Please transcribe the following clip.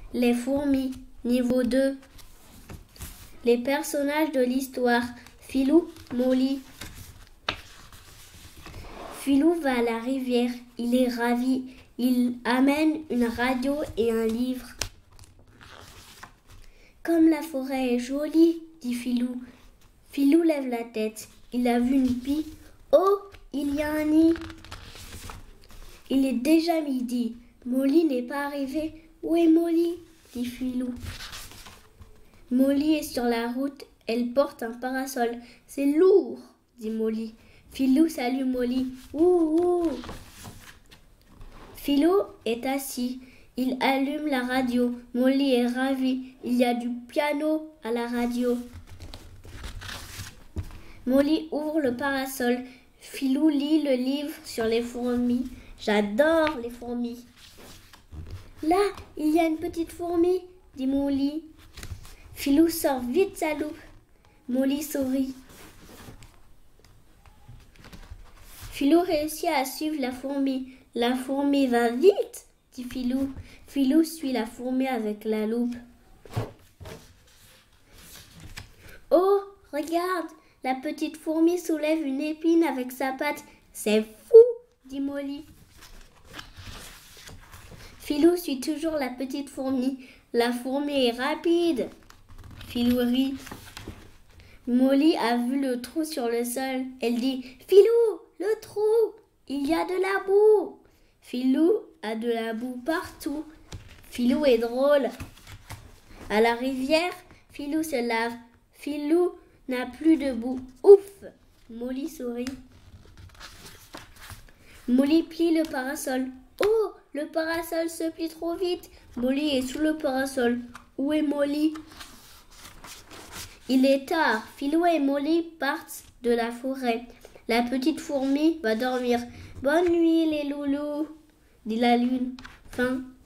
Les fourmis, niveau 2. Les personnages de l'histoire. Filou, Molly. Filou va à la rivière, il est ravi. Il amène une radio et un livre. Comme la forêt est jolie, dit Filou. Filou lève la tête. Il a vu une pie. Oh, il y a un nid. Il est déjà midi. Molly n'est pas arrivée. Où est Molly? Dit Filou. Molly est sur la route. Elle porte un parasol. C'est lourd, dit Molly. Filou salue Molly. Ouh, ouh. Filou est assis. Il allume la radio. Molly est ravie. Il y a du piano à la radio. Molly ouvre le parasol. Filou lit le livre sur les fourmis. J'adore les fourmis. Là, il y a une petite fourmi, dit Molly. Filou sort vite sa loupe. Molly sourit. Filou réussit à suivre la fourmi. La fourmi va vite, dit Filou. Filou suit la fourmi avec la loupe. Oh, regarde, la petite fourmi soulève une épine avec sa patte. C'est fou, dit Molly. Filou suit toujours la petite fourmi. La fourmi est rapide. Filou rit. Molly a vu le trou sur le sol. Elle dit « Filou, le trou, il y a de la boue !» Filou a de la boue partout. Filou est drôle. À la rivière, Filou se lave. Filou n'a plus de boue. Ouf! Molly sourit. Molly plie le parasol. Oh, le parasol se plie trop vite. Molly est sous le parasol. Où est Molly? Il est tard. Filou et Molly partent de la forêt. La petite fourmi va dormir. Bonne nuit les loulous, dit la lune. Fin.